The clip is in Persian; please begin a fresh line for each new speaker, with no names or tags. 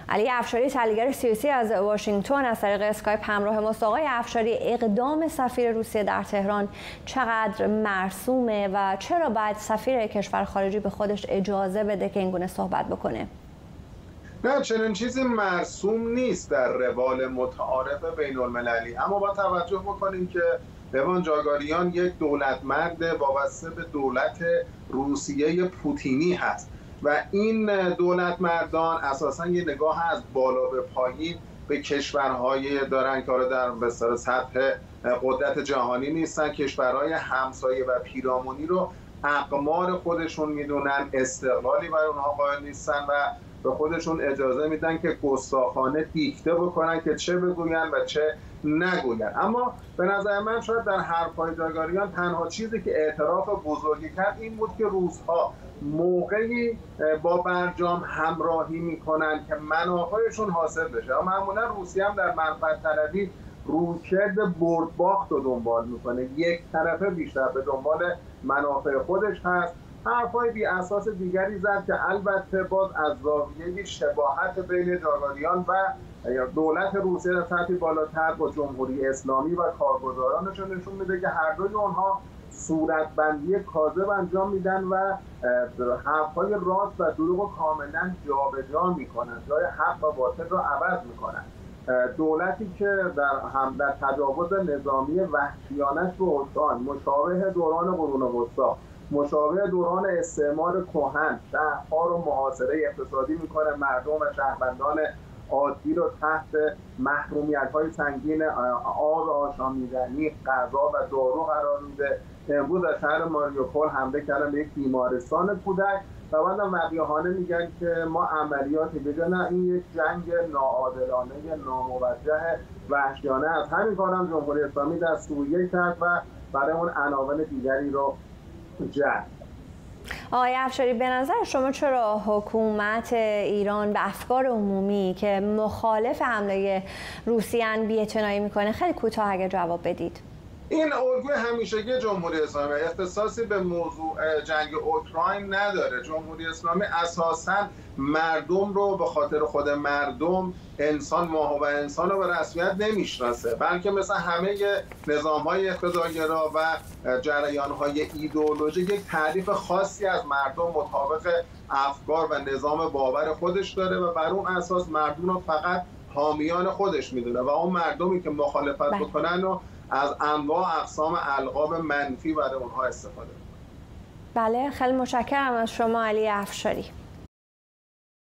علی افشاری، تحلیلگر سیاسی از واشنگتن، از طریق اسکایپ همراه ماست. آقای افشاری، اقدام سفیر روسیه در تهران چقدر مرسومه و چرا باید سفیر کشور خارجی به خودش اجازه بده که اینگونه صحبت بکنه؟
نه، چنین چیزی مرسوم نیست در روال متعارف بین المللی، اما با توجه بکنیم که لوان جاگاریان یک دولتمرد وابسته به دولت روسیه پوتینی هست و این دولتمردان اساساً یه نگاه از بالا به پایین به کشورهای دارن که در سطح قدرت جهانی نیستن، کشورهای همسایه و پیرامونی رو اقمار خودشون میدونن، استقلالی بر اونها قائل نیستن و به خودشون اجازه میدن که گستاخانه دیکته بکنن که چه بگوین و چه نگوین. اما به نظر من شاید در حرف‌های جاگاریان تنها چیزی که اعتراف بزرگی کرد این بود که روس‌ها موقعی با برجام همراهی میکنن که منافعشون حاصل بشه. اما معمولا روسیه هم در منفعت طلبی رویکرد برد باخت رو دنبال میکنه، یک طرفه بیشتر به دنبال منافع خودش هست. حرفای بی اساس دیگری زد که البته باز از زاویه شباهت بین جاگاریان و دولت روسیه در سطحی بالاتر با جمهوری اسلامی و کارگزارانشون نشون میده که هر دوی اونها صورتبندی کاذب انجام میدن و حرفهای راست و دروغ رو کاملا جابجا میکنن، جای حق و باطل رو عوض میکنن. دولتی که در تجاوز نظامی وحشیانش به اوکراین مشابه دوران قرون وسطی، مشابه دوران استعمار کهن، شهرها رو محاصره اقتصادی میکنه، مردم و شهروندان عادی رو تحت محرومیت‌های سنگین آب آشامیدنی، غذا و دارو قرار میده. امروز از شهر ماریوپول حمله کردن به یک بیمارستان کودک و بعدم وقیحانه میگن که ما عملیاتی بجا. نه، این یک جنگ ناعادلانه، ناموجه، وحشیانه است. همین کارم جمهوری اسلامی در سوریه کرد و برای اون عناوین دیگری رو جنگ.
آقای افشاری، به نظر شما چرا حکومت ایران به افکار عمومی که مخالف حمله روسیه بی‌اعتنایی میکنه؟ خیلی کوتاه اگه جواب بدید.
این الگوی همیشگی جمهوری اسلامی اختصاصی به موضوع جنگ اوکراین نداره. جمهوری اسلامی اساساً مردم رو به خاطر خود مردم، انسان ماهو و انسان رو به رسمیت نمیشناسه، بلکه مثل همه نظام‌های اقتدارگرا و جریان‌های ایدئولوژی یک تعریف خاصی از مردم مطابق افکار و نظام باور خودش داره و بر اون اساس مردم رو فقط حامیان خودش میدونه و اون مردمی که مخالفت بکنن و از انواع اقسام القاب منفی برای اونها استفاده می‌کنه.
بله، خیلی متشکرم از شما علی افشاری.